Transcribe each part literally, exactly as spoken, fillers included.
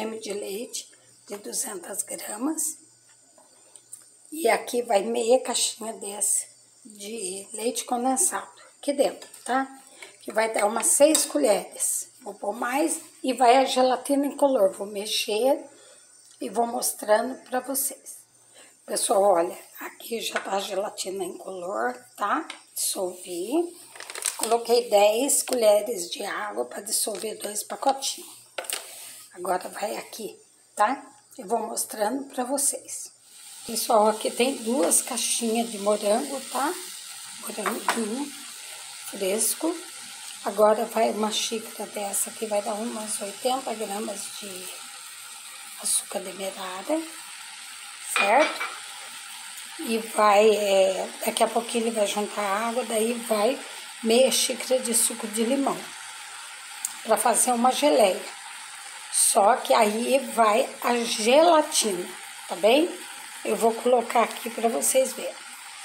creme de leite de duzentas gramas. E aqui vai meia caixinha desse de leite condensado aqui dentro, tá? Que vai dar umas seis colheres. Vou pôr mais e vai a gelatina incolor. Vou mexer e vou mostrando pra vocês. Pessoal, olha, aqui já tá a gelatina incolor, tá? Dissolvi. Coloquei dez colheres de água para dissolver dois pacotinhos. Agora vai aqui, tá? Eu vou mostrando pra vocês. Pessoal, aqui tem duas caixinhas de morango, tá? Moranguinho fresco. Agora vai uma xícara dessa aqui, vai dar umas oitenta gramas de açúcar demerara, certo? E vai, é, daqui a pouquinho ele vai juntar água, daí vai meia xícara de suco de limão, para fazer uma geleia. Só que aí vai a gelatina, tá bem? Eu vou colocar aqui para vocês verem.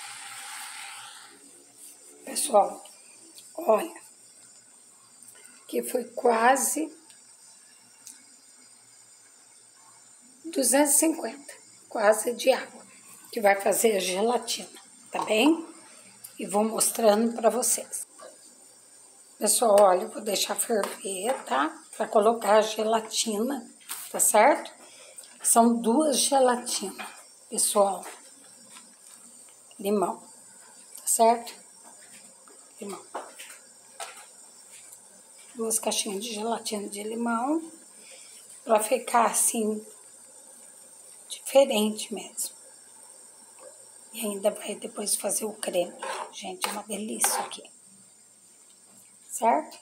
Pessoal, olha, que foi quase duzentos e cinquenta, quase de água, que vai fazer a gelatina, tá bem? E vou mostrando para vocês. Pessoal, olha, eu vou deixar ferver, tá? Para colocar a gelatina, tá certo? São duas gelatinas, pessoal. Limão, tá certo? Limão. Duas caixinhas de gelatina de limão, para ficar assim, diferente mesmo. E ainda vai depois fazer o creme. Gente, é uma delícia aqui. Certo?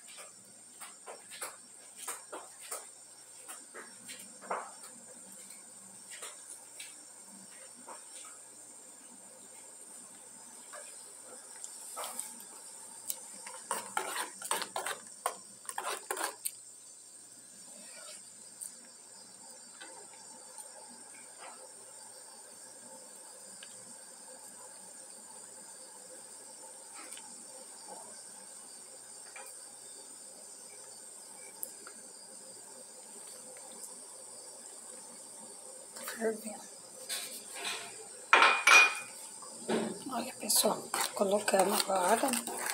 Fervendo. Olha, pessoal, colocando agora.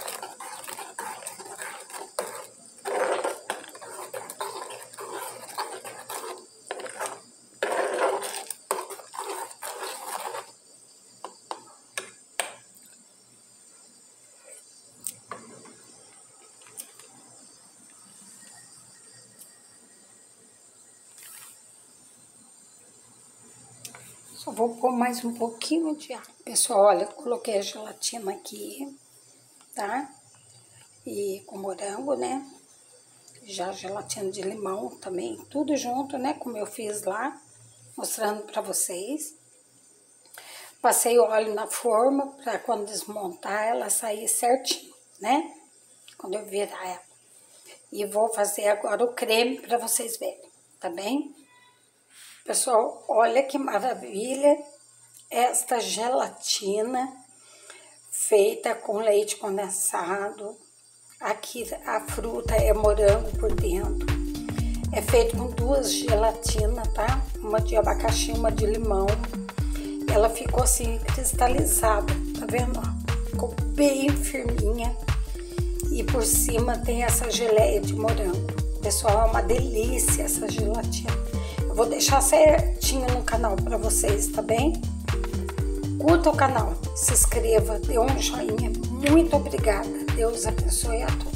Só vou pôr mais um pouquinho de água. Pessoal, olha, eu coloquei a gelatina aqui, tá? E com morango, né? Já gelatina de limão também, tudo junto, né? Como eu fiz lá, mostrando pra vocês. Passei óleo na forma pra quando desmontar ela sair certinho, né? Quando eu virar ela. E vou fazer agora o creme pra vocês verem, tá bem? Pessoal, olha que maravilha esta gelatina feita com leite condensado. Aqui a fruta é morango por dentro. É feito com duas gelatinas, tá? Uma de abacaxi, uma de limão. Ela ficou assim cristalizada, tá vendo? Ficou bem firminha. E por cima tem essa geleia de morango. Pessoal, é uma delícia essa gelatina. Vou deixar certinho no canal para vocês, tá bem? Curta o canal, se inscreva, dê um joinha. Muito obrigada. Deus abençoe a todos.